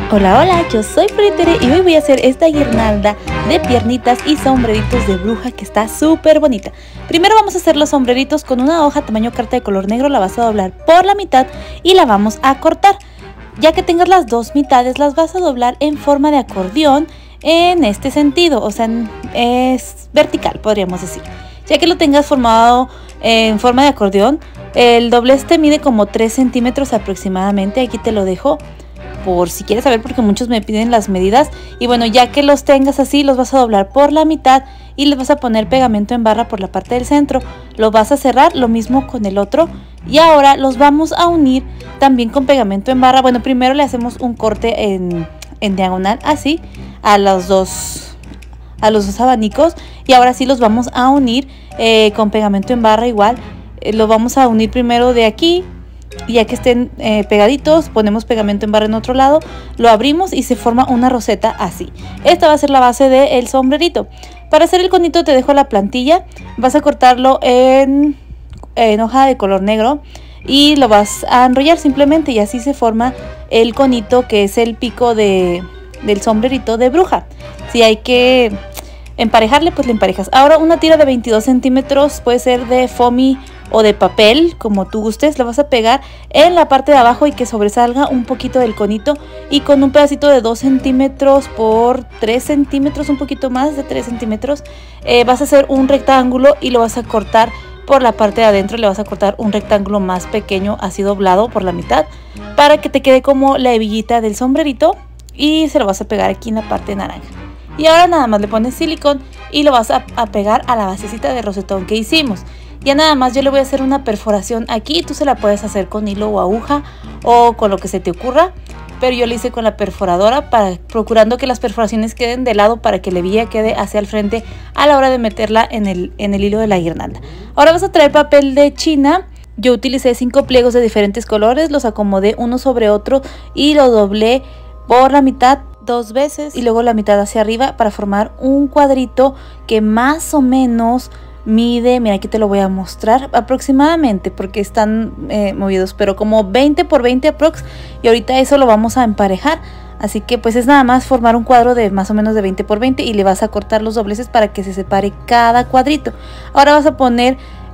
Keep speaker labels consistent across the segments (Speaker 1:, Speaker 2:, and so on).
Speaker 1: Hola, hola, yo soy Fritere y hoy voy a hacer esta guirnalda de piernitas y sombreritos de bruja que está súper bonita. Primero vamos a hacer los sombreritos con una hoja tamaño carta de color negro, la vas a doblar por la mitad y la vamos a cortar. Ya que tengas las dos mitades, las vas a doblar en forma de acordeón en este sentido, o sea, es vertical, podríamos decir. Ya que lo tengas formado en forma de acordeón, el doblez te mide como 3 centímetros aproximadamente, aquí te lo dejo por si quieres saber porque muchos me piden las medidas. Y bueno, ya que los tengas así, los vas a doblar por la mitad y les vas a poner pegamento en barra por la parte del centro. Lo vas a cerrar, lo mismo con el otro. Y ahora los vamos a unir también con pegamento en barra. Bueno, primero le hacemos un corte en diagonal así a los dos abanicos. Y ahora sí los vamos a unir con pegamento en barra igual. Lo vamos a unir primero de aquí. Y ya que estén pegaditos, ponemos pegamento en barra en otro lado, lo abrimos y se forma una roseta así. Esta va a ser la base del sombrerito. Para hacer el conito te dejo la plantilla. Vas a cortarlo en hoja de color negro y lo vas a enrollar simplemente y así se forma el conito, que es el pico del sombrerito de bruja. Si hay que emparejarle, pues le emparejas. Ahora una tira de 22 centímetros, puede ser de foamy o de papel, como tú gustes, la vas a pegar en la parte de abajo y que sobresalga un poquito del conito, y con un pedacito de 2 centímetros por 3 centímetros, un poquito más de 3 centímetros, vas a hacer un rectángulo y lo vas a cortar por la parte de adentro. Le vas a cortar un rectángulo más pequeño así doblado por la mitad para que te quede como la hebillita del sombrerito, y se lo vas a pegar aquí en la parte naranja. Y ahora nada más le pones silicón y lo vas a pegar a la basecita de rosetón que hicimos. Ya nada más yo le voy a hacer una perforación aquí. Tú se la puedes hacer con hilo o aguja o con lo que se te ocurra, pero yo le hice con la perforadora, procurando que las perforaciones queden de lado para que la hebilla quede hacia el frente a la hora de meterla en el hilo de la guirnalda. Ahora vas a traer papel de China. Yo utilicé 5 pliegos de diferentes colores, los acomodé uno sobre otro y lo doblé por la mitad 2 veces y luego la mitad hacia arriba para formar un cuadrito que más o menos mide, mira aquí te lo voy a mostrar aproximadamente porque están movidos, pero como 20 por 20 aprox, y ahorita eso lo vamos a emparejar. Así que pues es nada más formar un cuadro de más o menos de 20 por 20 y le vas a cortar los dobleces para que se separe cada cuadrito. Ahora vas a poner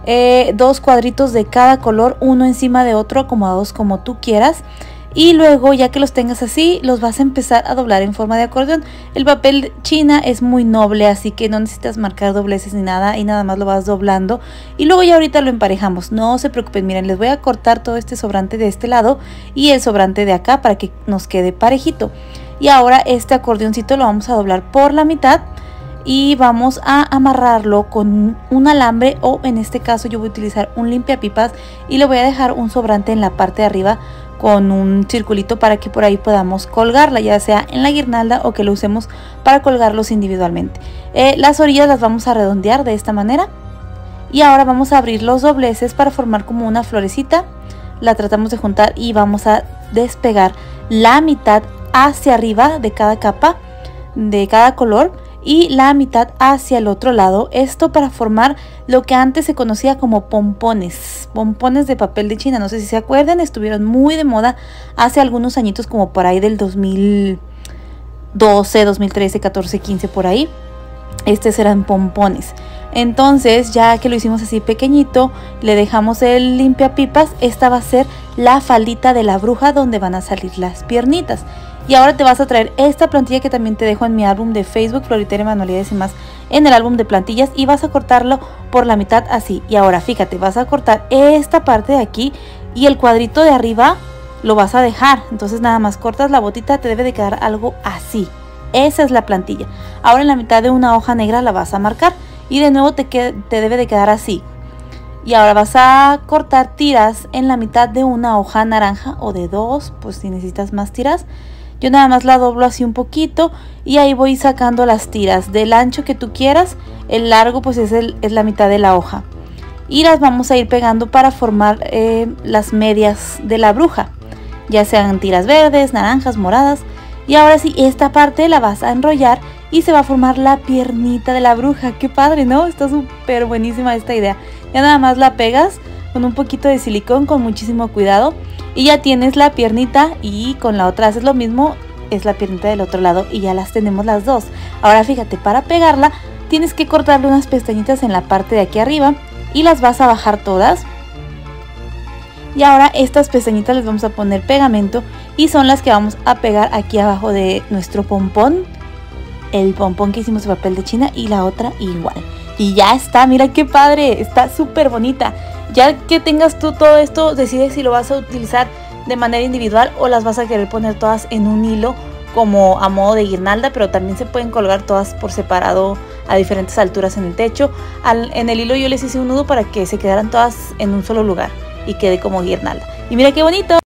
Speaker 1: 2 cuadritos de cada color, uno encima de otro, acomodados como tú quieras. Y luego, ya que los tengas así, los vas a empezar a doblar en forma de acordeón. El papel China es muy noble, así que no necesitas marcar dobleces ni nada, y nada más lo vas doblando. Y luego ya ahorita lo emparejamos, no se preocupen. Miren, les voy a cortar todo este sobrante de este lado y el sobrante de acá para que nos quede parejito. Y ahora este acordeoncito lo vamos a doblar por la mitad y vamos a amarrarlo con un alambre, o en este caso yo voy a utilizar un limpiapipas y le voy a dejar un sobrante en la parte de arriba con un circulito para que por ahí podamos colgarla, ya sea en la guirnalda o que lo usemos para colgarlos individualmente. Las orillas las vamos a redondear de esta manera y ahora vamos a abrir los dobleces para formar como una florecita. La tratamos de juntar y vamos a despegar la mitad hacia arriba de cada capa de cada color y la mitad hacia el otro lado. Esto para formar lo que antes se conocía como pompones de papel de China. No sé si se acuerdan, estuvieron muy de moda hace algunos añitos, como por ahí del 2012, 2013, 14, 15 por ahí. Estos eran pompones. Entonces, ya que lo hicimos así pequeñito, le dejamos el limpiapipas. Esta va a ser la faldita de la bruja donde van a salir las piernitas. Y ahora te vas a traer esta plantilla que también te dejo en mi álbum de Facebook, Floritere Manualidades y más, en el álbum de plantillas, y vas a cortarlo por la mitad así. Y ahora fíjate, vas a cortar esta parte de aquí y el cuadrito de arriba lo vas a dejar. Entonces nada más cortas la botita, te debe de quedar algo así. Esa es la plantilla. Ahora en la mitad de una hoja negra la vas a marcar y de nuevo te debe de quedar así. Y ahora vas a cortar tiras en la mitad de una hoja naranja o de 2, pues si necesitas más tiras. Yo nada más la doblo así un poquito y ahí voy sacando las tiras del ancho que tú quieras. El largo pues es la mitad de la hoja. Y las vamos a ir pegando para formar las medias de la bruja, ya sean tiras verdes, naranjas, moradas. Y ahora sí, esta parte la vas a enrollar y se va a formar la piernita de la bruja. ¡Qué padre!, ¿no? Está súper buenísima esta idea. Ya nada más la pegas con un poquito de silicón con muchísimo cuidado y ya tienes la piernita, y con la otra haces lo mismo, es la piernita del otro lado y ya las tenemos las dos. Ahora fíjate, para pegarla tienes que cortarle unas pestañitas en la parte de aquí arriba y las vas a bajar todas. Y ahora estas pestañitas les vamos a poner pegamento y son las que vamos a pegar aquí abajo de nuestro pompón. El pompón que hicimos de papel de China y la otra igual. Y ya está, mira qué padre, está súper bonita. Ya que tengas tú todo esto, decides si lo vas a utilizar de manera individual o las vas a querer poner todas en un hilo como a modo de guirnalda, pero también se pueden colgar todas por separado a diferentes alturas en el techo. En el hilo yo les hice un nudo para que se quedaran todas en un solo lugar y quede como guirnalda. Y mira qué bonito.